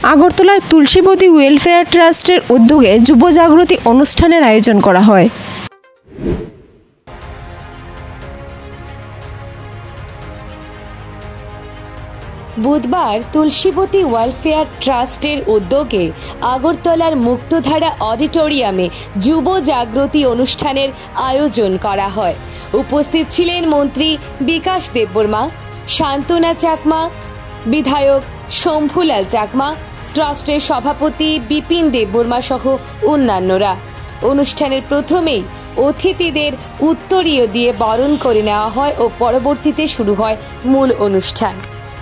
আগরতলায় তুলসীবতী ওয়েলফেয়ার ট্রাস্টের উদ্যোগে যুব জাগৃতি অনুষ্ঠানের আয়োজন করা হয়। বুধবার তুলসীবতী ওয়েলফেয়ার ট্রাস্টের উদ্যোগে আগরতলার মুক্তধারা অডিটোরিয়ামে যুব জাগৃতি অনুষ্ঠানের আয়োজন করা হয়। উপস্থিত ছিলেন মন্ত্রী বিকাশ দেববর্মা, শান্তনা চাকমা, বিধায়ক শম্ভুলাল চাকমা, ট্রাস্টের সভাপতি বিপিন দেববর্মা সহ অন্যান্যরা। অনুষ্ঠানের প্রথমেই অতিথিদের উত্তরীয় দিয়ে বরণ করে নেওয়া হয় ও পরবর্তীতে শুরু হয় মূল অনুষ্ঠান।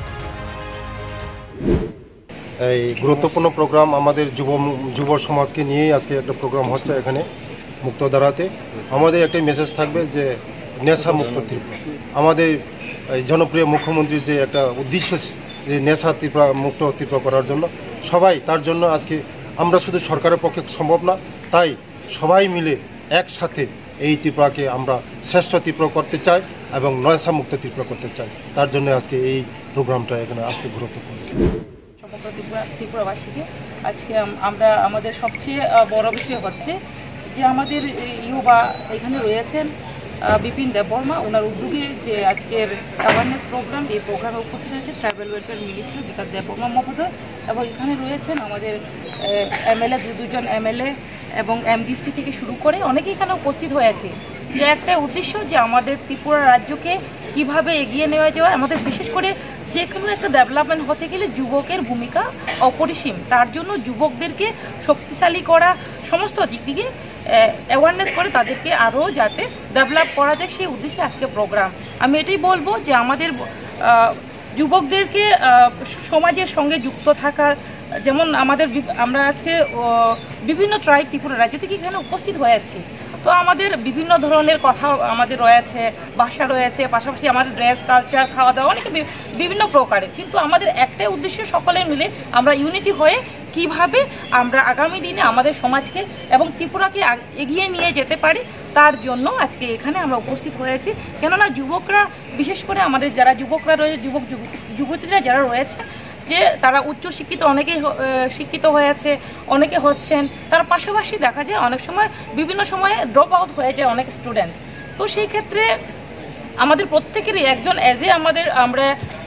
এই গুরুত্বপূর্ণ প্রোগ্রাম আমাদের যুব সমাজকে নিয়েই আজকে একটা প্রোগ্রাম হচ্ছে এখানে মুক্তধারাতে। আমাদের একটা মেসেজ থাকবে যে নেশা মুক্ত ত্রিপুরা। আমাদের জনপ্রিয় মুখ্যমন্ত্রীর যে একটা উদ্দেশ্য যে নেশা ত্রিপুরা মুক্ত ত্রিপুরা করার জন্য সবাই তার জন্য আজকে আমরা শুধু সরকারের পক্ষে সম্ভব না, তাই সবাই মিলে একসাথে এই ত্রিপুরাকে আমরা শ্রেষ্ঠ ত্রিপুরা করতে চাই এবং নেশা মুক্ত ত্রিপুরা করতে চাই। তার জন্য আজকে এই প্রোগ্রামটা এখানে আজকে গুরুত্বপূর্ণ। সমগ্র ত্রিপুরাবাসীকে আজকে আমরা আমাদের সবচেয়ে বড় বিষয় হচ্ছে যে আমাদের ইউবা এখানে রয়েছেন বিপিন দেববর্মা, ওনার উদ্যোগে যে আজকের অ্যাওয়ারনেস প্রোগ্রাম, এই প্রোগ্রামে উপস্থিত আছে tribal welfare minister Bikash Debbarma মহোদয়, এবং এখানে রয়েছেন আমাদের এমএলএ, দুজন এমএলএ এবং এমডিসি থেকে শুরু করে অনেকে এখানে উপস্থিত হয়েছে। যে একটা উদ্দেশ্য যে আমাদের ত্রিপুরা রাজ্যকে কিভাবে এগিয়ে নেওয়া যায়, আমাদের বিশেষ করে যে কোনো একটা ডেভেলপমেন্ট হতে গেলে যুবকের ভূমিকা অপরিসীম। তার জন্য যুবকদেরকে শক্তিশালী করা, সমস্ত দিক থেকে অ্যাওয়ারনেস করে তাদেরকে আরও যাতে ডেভেলপ করা যায়, সেই উদ্দেশ্যে আজকে প্রোগ্রাম। আমি এটাই বলবো যে আমাদের যুবকদেরকে সমাজের সঙ্গে যুক্ত থাকার, যেমন আমরা আজকে বিভিন্ন ট্রাইব ত্রিপুরা রাজ্য থেকে এখানে উপস্থিত হয়েছি, তো আমাদের বিভিন্ন ধরনের কথা আমাদের রয়েছে, ভাষা রয়েছে, পাশাপাশি আমাদের ড্রেস, কালচার, খাওয়া দাওয়া অনেক বিভিন্ন প্রকারের, কিন্তু আমাদের একটাই উদ্দেশ্য সকলে মিলে আমরা ইউনিটি হয়ে কিভাবে আমরা আগামী দিনে আমাদের সমাজকে এবং ত্রিপুরাকে এগিয়ে নিয়ে যেতে পারি, তার জন্য আজকে এখানে আমরা উপস্থিত হয়েছি। কেননা যুবকরা, বিশেষ করে আমাদের যারা যুবকরা রয়েছে, যুবতীরা যারা রয়েছে, যে তারা উচ্চ শিক্ষিত, অনেকে শিক্ষিত হয়েছে, অনেকে হচ্ছেন, তার পাশাপাশি দেখা যায় অনেক সময় বিভিন্ন সময়ে ড্রপ আউট হয়ে যায় অনেক স্টুডেন্ট। তো সেই ক্ষেত্রে আমাদের প্রত্যেকেরই একজন আমরা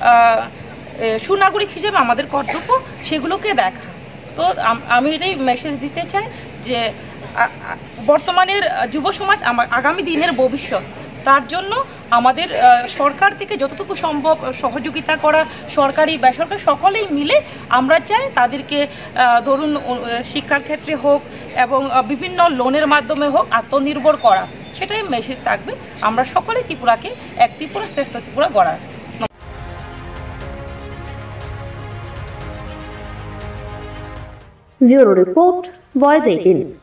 সুনাগরিক হিসেবে আমাদের কর্তব্য সেগুলোকে দেখা। তো আমি এটাই মেসেজ দিতে চাই যে বর্তমানের যুব সমাজ আগামী দিনের ভবিষ্যৎ, তার জন্য আমাদের সরকার থেকে যতটুকু সম্ভব সহযোগিতা করা, সরকারি বেসরকারি সকলেই মিলে আমরা চাই তাদেরকে ধরুন শিক্ষার ক্ষেত্রে হোক এবং বিভিন্ন লোনের মাধ্যমে হোক আত্মনির্ভর করা, সেটাই মেসেজ থাকবে। আমরা সকলে ত্রিপুরাকে এক ত্রিপুরা শ্রেষ্ঠ ত্রিপুরা গড়ার। Bureau report, voice 18।